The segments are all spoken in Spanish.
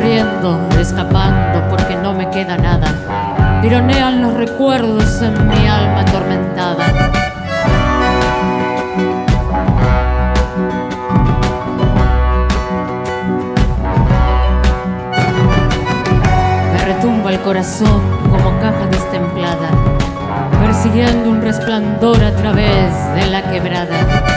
corriendo, escapando porque no me queda nada. Tironean los recuerdos en mi alma atormentada. Me retumba el corazón como caja destemplada, persiguiendo un resplandor a través de la quebrada.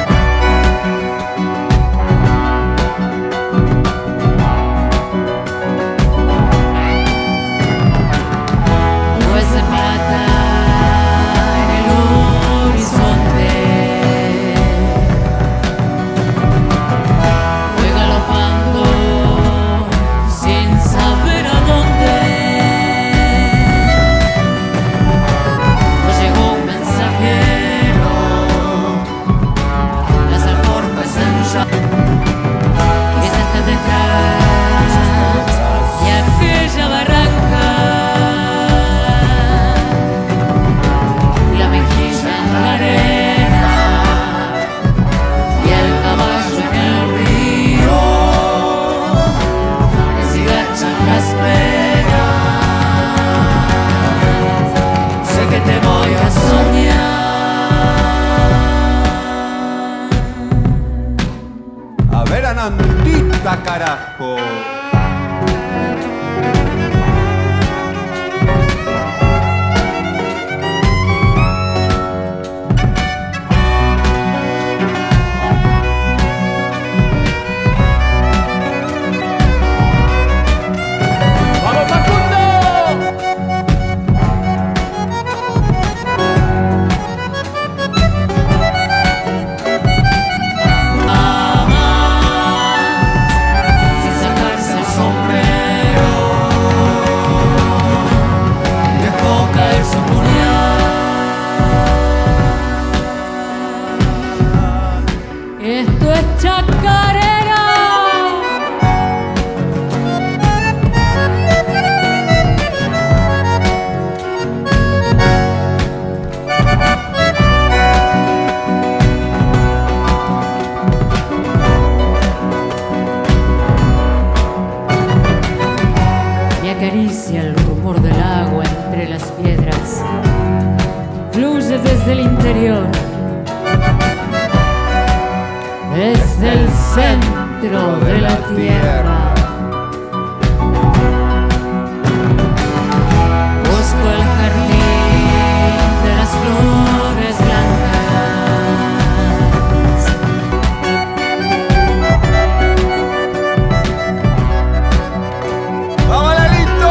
Anandita, carajo. Esto es chacarera. Me acaricia el rumor del agua entre las piedras. Fluye desde el interior, desde el centro de la tierra. Busco el jardín de las flores blancas. ¡Vamos, Lalito!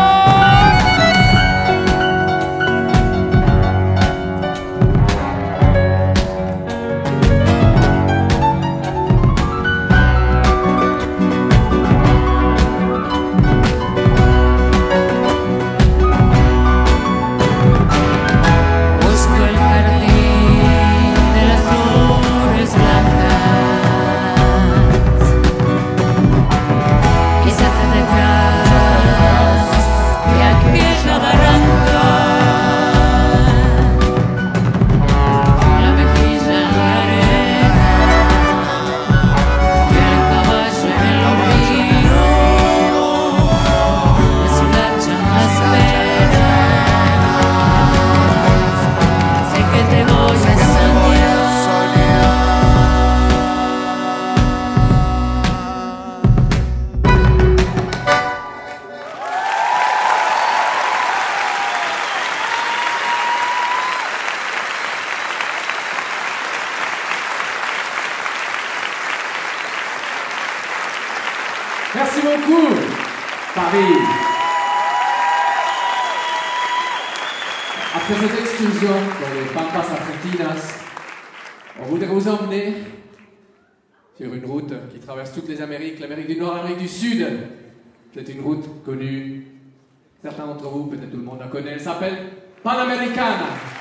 Merci beaucoup, Paris. Après cette excursion dans les Pampas argentinas, on voudrait vous emmener sur une route qui traverse toutes les Amériques, l'Amérique du Nord, l'Amérique du Sud. C'est une route connue, certains d'entre vous, peut-être tout le monde la connaît, elle s'appelle Panamericana.